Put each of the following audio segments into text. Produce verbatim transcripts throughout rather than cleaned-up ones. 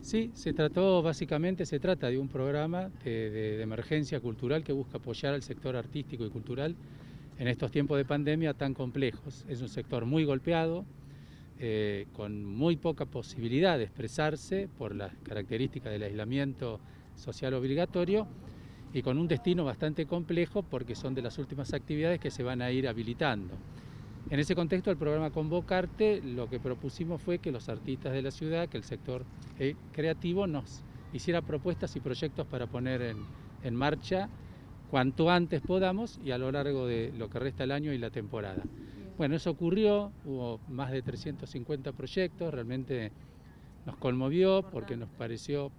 Sí, se trató, básicamente se trata de un programa de, de, de emergencia cultural que busca apoyar al sector artístico y cultural en estos tiempos de pandemia tan complejos. Es un sector muy golpeado, eh, con muy poca posibilidad de expresarse por las características del aislamiento social obligatorio y con un destino bastante complejo porque son de las últimas actividades que se van a ir habilitando. En ese contexto, el programa Convocarte, lo que propusimos fue que los artistas de la ciudad, que el sector eh, creativo nos hiciera propuestas y proyectos para poner en, en marcha cuanto antes podamos y a lo largo de lo que resta el año y la temporada. Bueno, eso ocurrió, hubo más de trescientos cincuenta proyectos, realmente nos conmovió porque nos pareció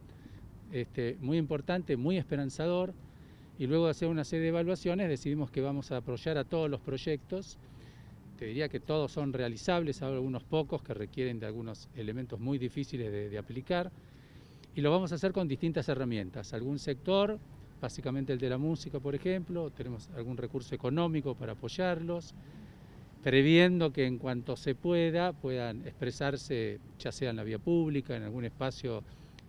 este, muy importante, muy esperanzador, y luego de hacer una serie de evaluaciones decidimos que vamos a apoyar a todos los proyectos. Te diría que todos son realizables, hay algunos pocos que requieren de algunos elementos muy difíciles de, de aplicar, y lo vamos a hacer con distintas herramientas. Algún sector, básicamente el de la música, por ejemplo, tenemos algún recurso económico para apoyarlos, previendo que en cuanto se pueda, puedan expresarse, ya sea en la vía pública, en algún espacio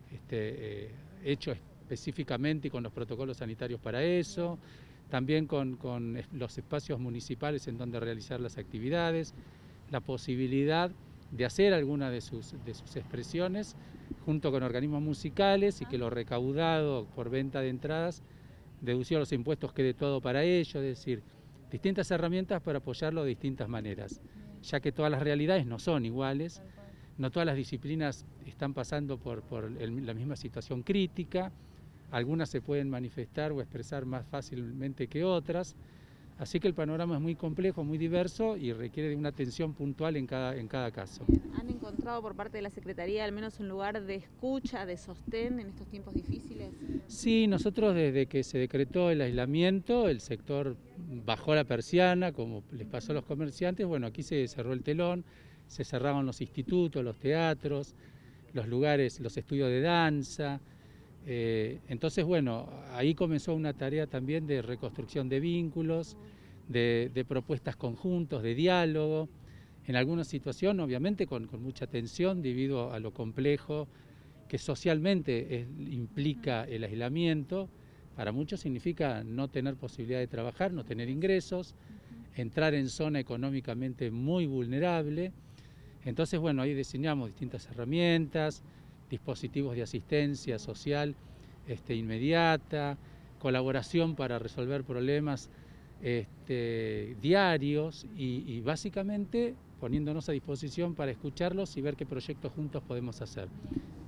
este, eh, hecho específicamente y con los protocolos sanitarios para eso, también con, con los espacios municipales en donde realizar las actividades, la posibilidad de hacer alguna de sus, de sus expresiones junto con organismos musicales y que lo recaudado por venta de entradas, deducido a los impuestos, quede todo para ello, es decir, distintas herramientas para apoyarlo de distintas maneras, ya que todas las realidades no son iguales, no todas las disciplinas están pasando por, por el, la misma situación crítica, algunas se pueden manifestar o expresar más fácilmente que otras, así que el panorama es muy complejo, muy diverso y requiere de una atención puntual en cada, en cada caso. ¿Han encontrado por parte de la Secretaría al menos un lugar de escucha, de sostén en estos tiempos difíciles? Sí, nosotros desde que se decretó el aislamiento, el sector bajó la persiana, como les pasó a los comerciantes. Bueno, aquí se cerró el telón, se cerraron los institutos, los teatros, los lugares, los estudios de danza. Eh, entonces, bueno, ahí comenzó una tarea también de reconstrucción de vínculos, de, de propuestas conjuntos, de diálogo. En alguna situación, obviamente, con, con mucha tensión debido a lo complejo que socialmente es, implica el aislamiento. Para muchos significa no tener posibilidad de trabajar, no tener ingresos, entrar en zona económicamente muy vulnerable. Entonces, bueno, ahí diseñamos distintas herramientas, dispositivos de asistencia social este, inmediata, colaboración para resolver problemas este, diarios y, y básicamente poniéndonos a disposición para escucharlos y ver qué proyectos juntos podemos hacer.